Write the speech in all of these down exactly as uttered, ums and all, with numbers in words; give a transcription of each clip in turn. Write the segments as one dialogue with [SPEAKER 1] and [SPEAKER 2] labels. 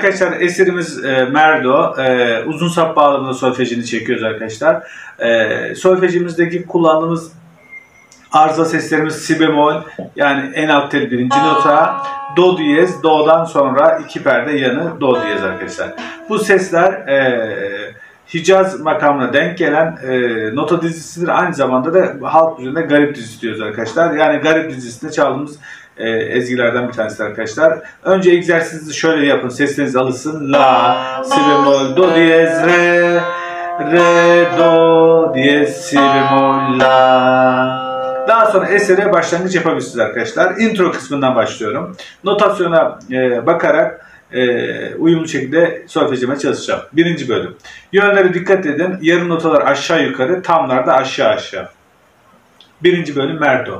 [SPEAKER 1] Arkadaşlar eserimiz e, Merdo. E, uzun sap bağlamında solfejini çekiyoruz arkadaşlar. E, solfejimizdeki kullandığımız arıza seslerimiz si bemol, yani en alt tel birinci nota, do diyez, do'dan sonra iki perde yanı do diyez arkadaşlar. Bu sesler e, Hicaz makamına denk gelen e, nota dizisidir. Aynı zamanda da halk üzerinde garip dizisi diyoruz arkadaşlar. Yani garip dizisinde çaldığımız e, ezgilerden bir tanesi arkadaşlar. Önce egzersizi şöyle yapın. Sesleriniz alışsın. La, si bemol, do diyez, re, re, do diyez, si bemol, la. Daha sonra esere başlangıç yapabilirsiniz arkadaşlar. Intro kısmından başlıyorum. Notasyona e, bakarak e, uyumlu şekilde solfejime çalışacağım. Birinci bölüm. Yönlere dikkat edin. Yarım notalar aşağı yukarı, tamlar da aşağı aşağı. Birinci bölüm Merdo.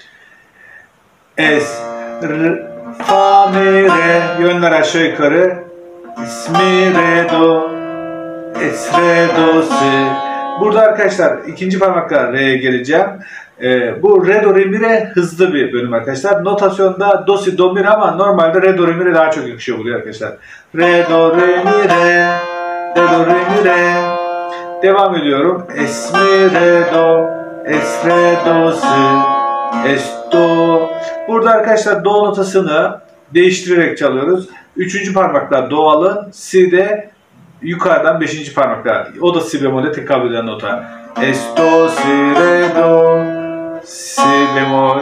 [SPEAKER 1] Es, r, fa, mi, re. Yönler aşağı yukarı. Es, mi, re, do. Es, re, do, si. Burada arkadaşlar ikinci parmakla re'ye geleceğim. Ee, bu re, do, re, mi, re hızlı bir bölüm arkadaşlar. Notasyonda do, si, do, mi, re ama normalde re, do, re, mi, re daha çok yakışıyor buraya arkadaşlar. Re, do, re, mi, re. Re, do, re, mi, re. Devam ediyorum. Es, mi, re, do. Es, re, do, si. Es, do. Burada arkadaşlar do notasını değiştirerek çalıyoruz. Üçüncü parmakla do alın. Si de yukarıdan beşinci parmakla. O da si bemol'e tekabül eden nota. Es, do, si, re, do. Si bemol,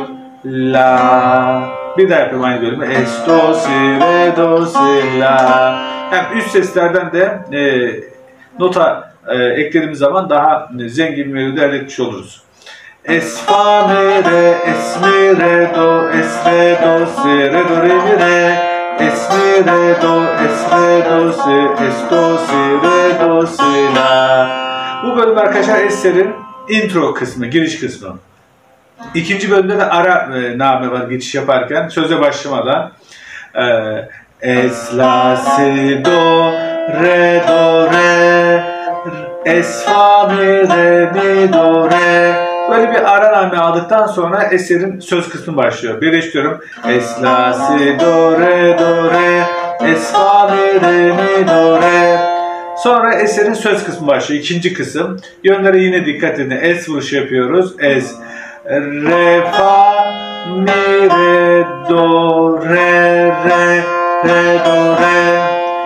[SPEAKER 1] la. Bir daha yapayım aynı bölümü. Es, do, si, re, do, si, la. Hem üst seslerden de e, nota e, eklediğimiz zaman daha zengin bir melodi elde etmiş oluruz. Es, fa, mi, re, es, mi, re, do, es, re, do, si, re, do, re, mi, re. Es, mi, re, do, es, re, do, si, es, do, si, re, do, si, la. Bu bölüm arkadaşlar eserin intro kısmı, giriş kısmı. İkinci bölümde de ara e, name var geçiş yaparken, söze başlamadan. E, es, la, si, do, re, do, re, es, fa, mi, re, mi, do, re. Böyle bir ara name aldıktan sonra eserin söz kısmı başlıyor. Birleştiriyorum. Es, la, si, do, re, do, re, es, fa, mi, re, mi, do, re. Sonra eserin söz kısmı başlıyor. İkinci kısım. Yönlere yine dikkat edin. Es vuruşu yapıyoruz. Es, re, fa, mi, re, do, re, re, re, do, re.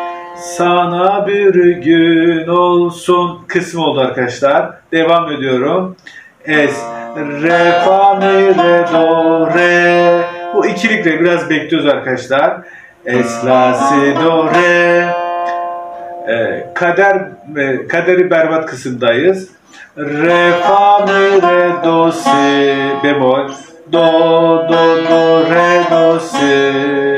[SPEAKER 1] Sana bir gün olsun kısmı oldu arkadaşlar. Devam ediyorum. Es, re, fa, mi, re, do, re. Bu ikilikle biraz bekliyoruz arkadaşlar. Es, la, si, do, re. Ee, kader, e, kaderi berbat kısımdayız. Re, fa, mi, re, do, si, bemol. Do, do, do, re, do, si.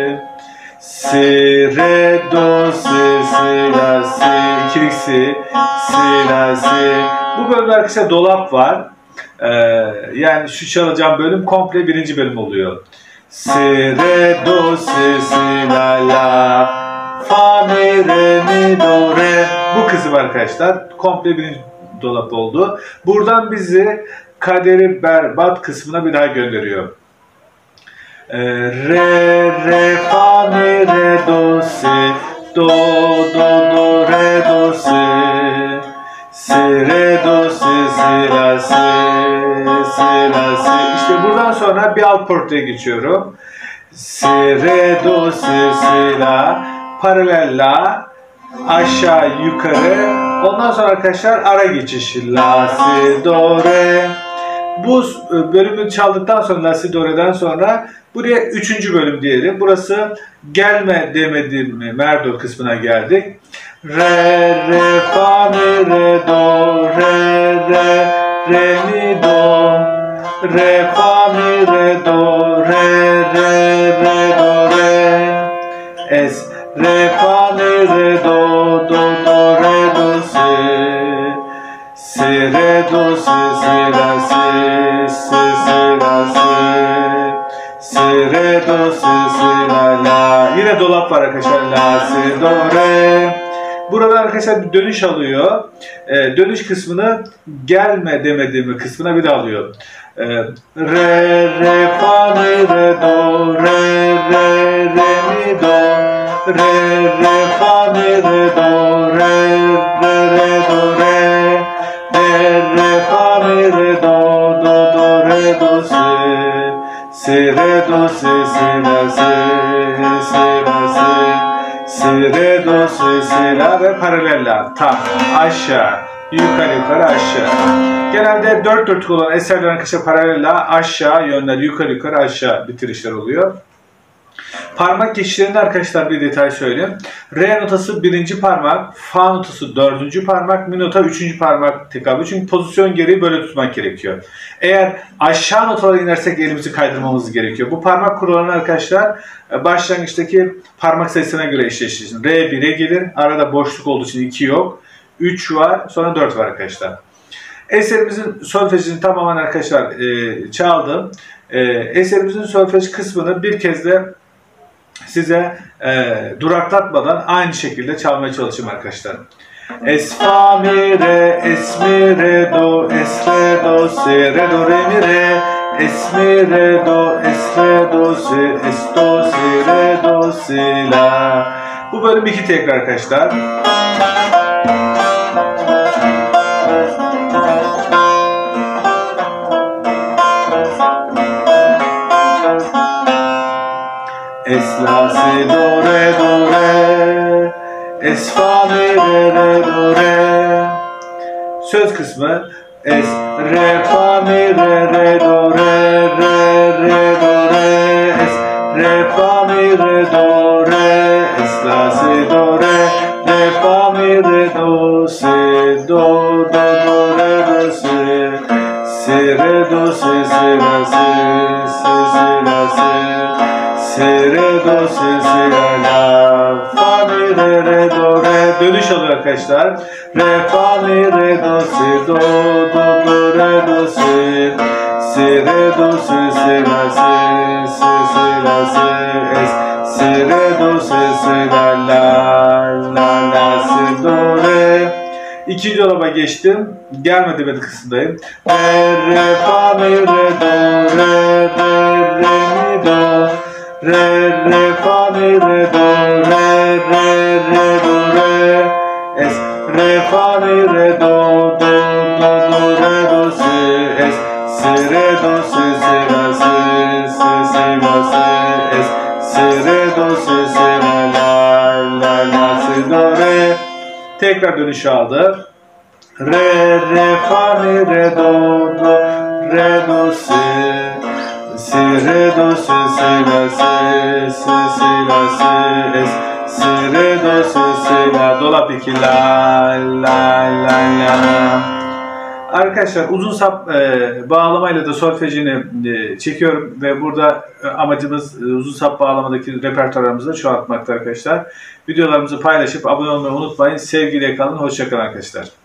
[SPEAKER 1] Si, re, do, si, si, la, si. İkilik si. Si, la, si. Bu bölümde arkadaşlar dolap var. Ee, yani şu çalacağım bölüm komple birinci bölüm oluyor. Si, re, do, si, si, la, la. Fa, mi, re, mi, do, re. Bu kısım arkadaşlar komple birinci dolap oldu. Buradan bizi kaderi berbat kısmına bir daha gönderiyor. Ee, re, re, fa, mi, re, do, si. Do, do, do, re, do, si. Si, re, do, si, si, la, si. Si, la, si. İşte buradan sonra bir alt portaya geçiyorum. Si, re, do, si, si, la. Paralel la. Aşağı yukarı. Ondan sonra arkadaşlar ara geçiş. La, si, do, re. Bu bölümü çaldıktan sonra la, si, do, re'den sonra buraya üçüncü bölüm diyelim. Burası gelme demedim mi Merdo kısmına geldik. Re, re, fa, mi, re, do, re, re, re, mi, do. Re, fa, mi, re, do, re, re, re, do, re. Es, re, fa, mi, re, do, do, do, re, do, si. Si, re, do, si, si, la, si. Si, si, la, si. Si, re, do, si, si, la, la. Yine dolap var arkadaşlar. La, si, do, re. Burada arkadaşlar bir dönüş alıyor. Ee, dönüş kısmını gelme demediğimi kısmına bir de alıyor. Ee, re, re, fa, mi, re, do, re, re, re, mi, do. re re fa mi re do re re re do re re re fa mi re do do do re do si si re do si si la si si la si si re do si si la ve paralella tam aşağı yukarı yukarı aşağı. Genelde dört dörtlük olan eserlerin arkadaşlar paralella aşağı yönler yukarı yukarı aşağı bitirişler oluyor. Parmak geçişlerinde arkadaşlar bir detay söyleyeyim. Re notası birinci parmak, fa notası dördüncü parmak, mi nota üçüncü parmak tekabül. Çünkü pozisyon gereği böyle tutmak gerekiyor. Eğer aşağı notalara inersek elimizi kaydırmamız gerekiyor. Bu parmak kurallarını arkadaşlar başlangıçtaki parmak sayısına göre eşleştirin. Re bire gelir. Arada boşluk olduğu için iki yok. üç var. Sonra dört var arkadaşlar. Eserimizin solfejini tamamen arkadaşlar e, çaldım. E, eserimizin solfej kısmını bir kez de size e, duraklatmadan aynı şekilde çalmaya çalışayım arkadaşlar. Es fa mi re, es mi re do, es re do si, re do re mi re, es mi re do, es re do si, es do si, re do si la. Bu bölüm iki tekrar arkadaşlar. Es la si do re do re, es fa mi re re do re. Söz kısmı es re fa mi re re do re re re do re, es re fa mi re do re, es la si do re, re fa mi re do si do do do re do si, si re do si si la si si si la si. Si re do si si la la fa mi re re do re. Dönüş alıyor arkadaşlar. Re fa mi re do si do do do re do si si re do si si la si si si la si es si re do si si la la la la si do re. İkinci dolaba geçtim. Gelmedi ben kısımdayım. Re re fa mi re do re re re mi do. Re re fa mi re do re re re do re es re fa mi re do do do do re do si es si re do si si la si si si la si es si re do si si la la la la si do re. Tekrar dönüş aldı. Re re fa mi re do do re do si si re do si si la si si si la si es si re do si si la dolap iki la la la la. Arkadaşlar uzun sap e, bağlamayla da solfejini e, çekiyorum ve burada e, amacımız e, uzun sap bağlamadaki repertuarımızı çoğaltmakta arkadaşlar. Videolarımızı paylaşıp abone olmayı unutmayın. Sevgiyle kalın. Hoşça kalın arkadaşlar.